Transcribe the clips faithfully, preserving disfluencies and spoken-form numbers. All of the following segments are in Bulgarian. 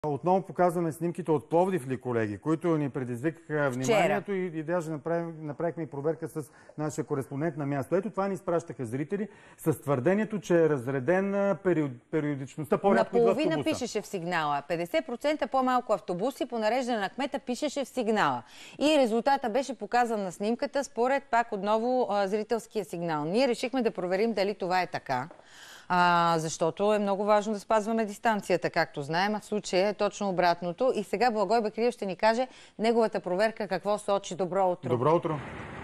Отново показваме снимките от Пловдив ли, колеги, които ни предизвикаха вниманието и, и даже направим, направихме и проверка с нашия кореспондент на място. Ето това ни изпращаха зрители с твърдението, че е разреден период, периодичността. По-рядко идва автобуса. Наполовина пишеше в сигнала. петдесет процента по-малко автобуси по нареждане на кмета пишеше в сигнала. И резултата беше показан на снимката според пак отново зрителския сигнал. Ние решихме да проверим дали това е така. А, защото е много важно да спазваме дистанцията, както знаем, а в случая е точно обратното. И сега Благой Бакалиев ще ни каже неговата проверка какво сочи. Добро утро. Добро утро.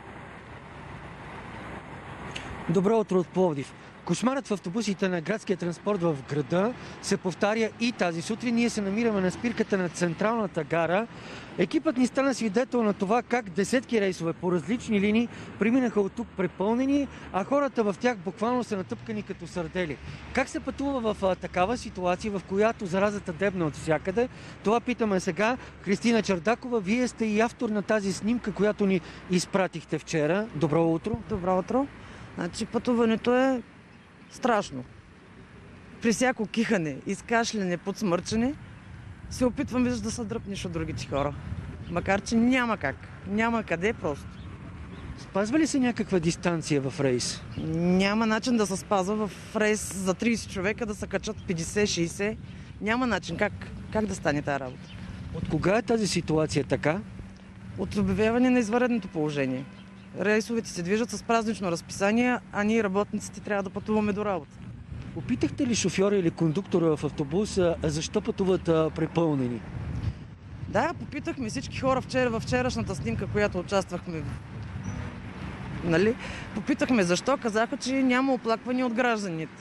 Добро утро от Пловдив. Кошмарът в автобусите на градския транспорт в града се повтаря и тази сутрин. Ние се намираме на спирката на Централната гара. Екипът ни стана свидетел на това как десетки рейсове по различни линии преминаха от тук препълнени, а хората в тях буквално са натъпкани като сърдели. Как се пътува в а, такава ситуация, в която заразата дебне от всякъде? Това питаме сега. Христина Чардакова, вие сте и автор на тази снимка, която ни изпратихте вчера. Добро утро. Добро утро. Значи пътуването е страшно. При всяко кихане, изкашляне, подсмърчане, се опитваме да се дръпнеш от другите хора. Макар че няма как. Няма къде просто. Спазва ли се някаква дистанция в рейс? Няма начин да се спазва в рейс за трийсет човека да се качат петдесет-шейсет. Няма начин. Как, как да стане тази работа? От кога е тази ситуация така? От обявяване на извънредното положение. Рейсовете се движат с празнично разписание, а ние работниците трябва да пътуваме до работа. Опитахте ли шофьора или кондуктора в автобуса защо пътуват препълнени? Да, попитахме всички хора вчера, във вчерашната снимка, която участвахме. Нали? Попитахме защо, казаха, че няма оплакване от гражданите.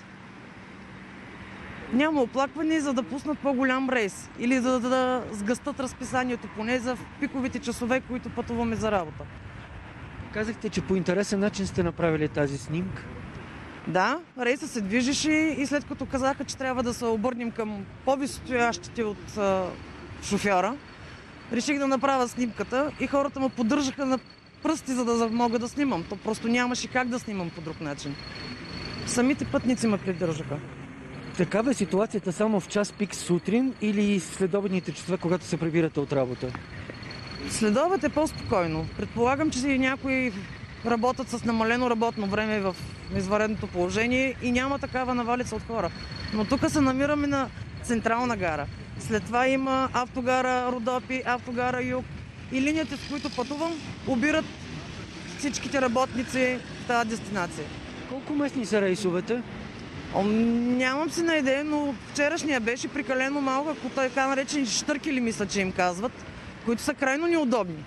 Няма оплакване, за да пуснат по-голям рейс или за да, да сгъстат разписанието, поне за пиковите часове, които пътуваме за работа. Казахте, че по интересен начин сте направили тази снимка. Да, рейсът се движеше и след като казаха, че трябва да се обърнем към по-висостоящите от а, шофьора, реших да направя снимката и хората ме поддържаха на пръсти, за да мога да снимам. То просто нямаше как да снимам по друг начин. Самите пътници ме придържаха. Такава е ситуацията само в час пик сутрин или следобедните часове, когато се прибирате от работа? Следобед е по-спокойно. Предполагам, че и някои работят с намалено работно време в извънредното положение и няма такава навалица от хора. Но тук се намираме на Централна гара. След това има автогара Родопи, автогара Юг и линията, с които пътувам, обират всичките работници в тази дестинация. Колко местни са рейсовете? О, нямам си на идея, но вчерашния беше прекалено малко, ако така наречени щъркели, мисля, че им казват, които са крайно неудобни.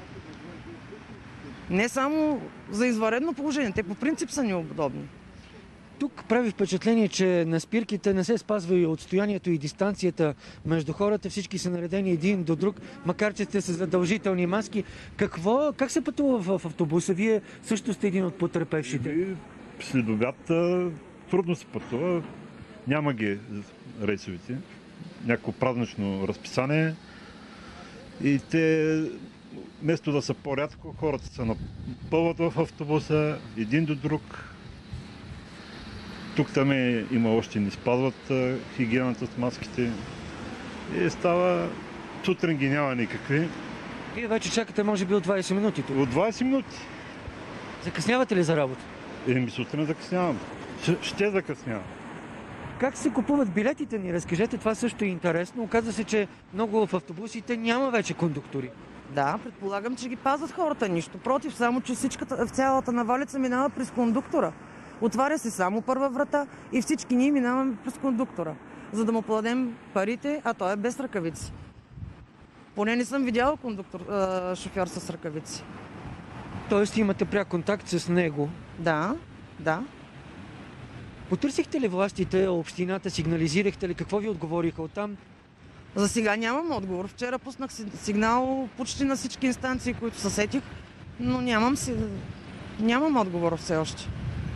Не само за извънредно положение, те по принцип са неудобни. Тук прави впечатление, че на спирките не се спазва и отстоянието и дистанцията между хората. Всички са наредени един до друг, макар че сте с задължителни маски. Какво, как се пътува в автобуса? Вие също сте един от потърпевшите. След обяд трудно се пътува. Няма ги рейсовите. Някакво празнично разписание. И те, вместо да са по-рядко, хората се напълват в автобуса, един до друг. Тук там е, има още не спазват хигиената с маските. И става, сутрин ги няма никакви. Вие вече чакате може би от двайсет минути тук. От двайсет минути. Закъснявате ли за работа? Еми, сутрин закъснявам. Ще закъснявам. Как се купуват билетите ни? Разкажете, това също е интересно. Оказва се, че много в автобусите няма вече кондуктори. Да, предполагам, че ги пазват хората. Нищо против, само че всичката, цялата навалица минава през кондуктора. Отваря се само първа врата и всички ние минаваме през кондуктора, за да му платим парите, а той е без ръкавици. Поне не съм видяла кондуктор, э, шофьор с ръкавици. Тоест имате пряк контакт с него? Да, да. Потърсихте ли властите, общината, сигнализирахте ли? Какво ви отговориха оттам? За сега нямам отговор. Вчера пуснах сигнал почти на всички инстанции, които се сетих, но нямам, си... нямам отговор все още.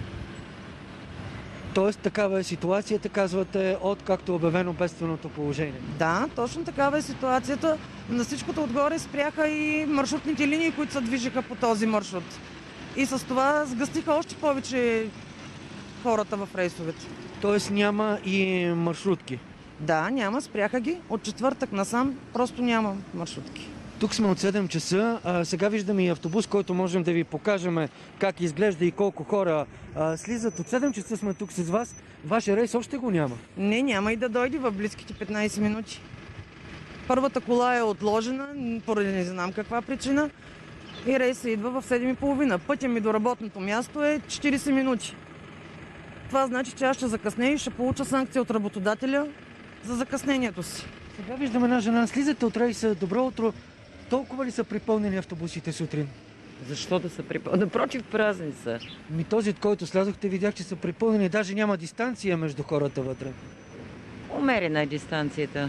Тоест такава е ситуацията, казвате, от както е обявено бедственото положение? Да, точно такава е ситуацията. На всичкото отгоре спряха и маршрутните линии, които се движиха по този маршрут. И с това сгъстиха още повече хората в рейсовете. Тоест няма и маршрутки? Да, няма, спряха ги. От четвъртък насам просто няма маршрутки. Тук сме от седем часа. А, сега виждаме и автобус, който можем да ви покажем как изглежда и колко хора а, слизат. От седем часа сме тук с вас. Вашия рейс още го няма. Не, няма и да дойде в близките петнайсет минути. Първата кола е отложена, поради не знам каква причина. И рейсът идва в седем и половина. Пътя ми до работното място е четирийсет минути. Това значи, че аз ще закъснея и ще получа санкция от работодателя за закъснението си. Сега виждаме една жена. Слизате от рейса. Добро утро. Толкова ли са припълнени автобусите сутрин? Защо да са припълнени? Напротив, празни са. Ми този, от който слязохте, видях, че са припълнени. Даже няма дистанция между хората вътре. Умерена е дистанцията.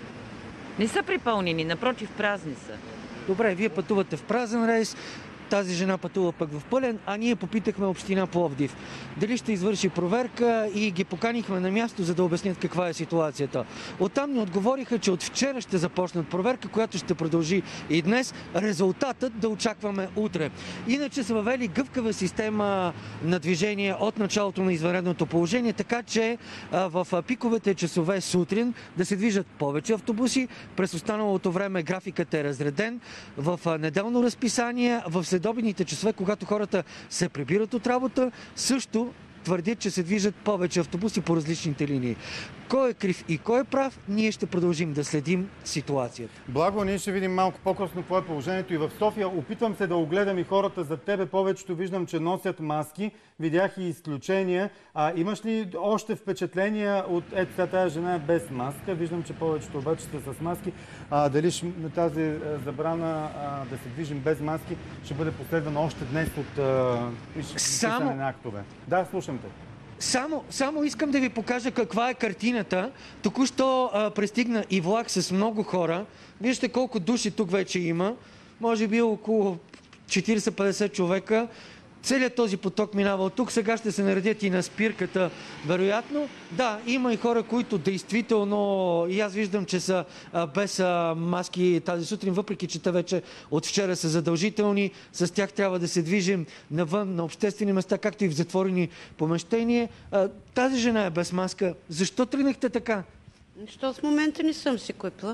Не са припълнени, напротив, празни са. Добре, вие пътувате в празен рейс. Тази жена пътува пък в пълен, а ние попитахме община Пловдив дали ще извърши проверка и ги поканихме на място, за да обяснят каква е ситуацията. Оттам ни отговориха, че от вчера ще започнат проверка, която ще продължи и днес. Резултатът да очакваме утре. Иначе са въвели гъвкава система на движение от началото на извънредното положение, така че в пиковете часове сутрин да се движат повече автобуси. През останалото време графикът е разреден в неделно разписание, в следобедните часове, когато хората се прибират от работа, също твърдят, че се движат повече автобуси по различните линии. Кой е крив и кой е прав, ние ще продължим да следим ситуацията. Благо, ние ще видим малко по-късно какво е положението и в София. Опитвам се да огледам и хората за тебе. Повечето виждам, че носят маски. Видях и изключения. А, имаш ли още впечатления от ето тази жена е без маска? Виждам, че повечето обаче са с маски. А, дали ще, тази забрана а, да се движим без маски ще бъде последвана още днес от а, Само... на актове? Да, слушам те. Само, само искам да ви покажа каква е картината. Току-що а, пристигна и влак с много хора. Вижте колко души тук вече има. Може би около четирийсет-петдесет човека. Целият този поток минава от тук. Сега ще се наредят и на спирката, вероятно. Да, има и хора, които действително, и аз виждам, че са а, без а, маски тази сутрин, въпреки че те вече от вчера са задължителни. С тях трябва да се движим навън, на обществени места, както и в затворени помещения. А, тази жена е без маска. Защо тръгнахте така? Защото в момента не съм си купила.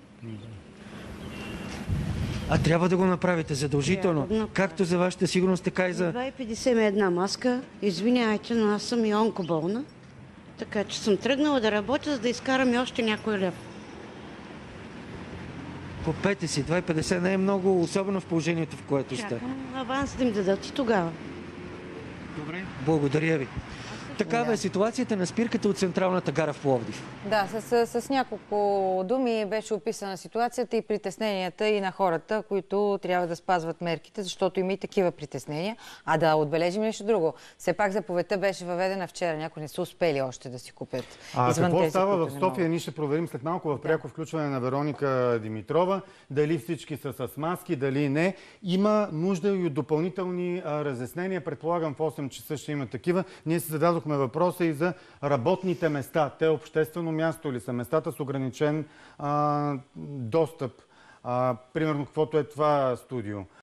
А трябва да го направите задължително. Да както за вашата сигурност, така и за... два и петдесет ми една маска. Извинявайте, но аз съм и онкоболна. Така че съм тръгнала да работя, за да изкарам и още някой лев. Купете си. два и петдесет не е много, особено в положението, в което сте. Чакам аванс да им дадат и тогава. Добре. Благодаря ви. Такава да. е ситуацията на спирката от Централната гара в Пловдив. Да, с, с, с няколко думи беше описана ситуацията и притесненията и на хората, които трябва да спазват мерките, защото има и такива притеснения. А да отбележим нещо друго. Все пак заповедта беше въведена вчера. Някои не са успели още да си купят. А извън какво тези, става в не София? Ние ще проверим след малко в пряко включване на Вероника Димитрова. Дали всички са с маски, дали не. Има нужда и от допълнителни а, разяснения. Предполагам в осем часа ще има такива. Ние си зададохме въпроса и за работните места. Те обществено място ли са? Местата с ограничен а, достъп. А, примерно, каквото е това студио.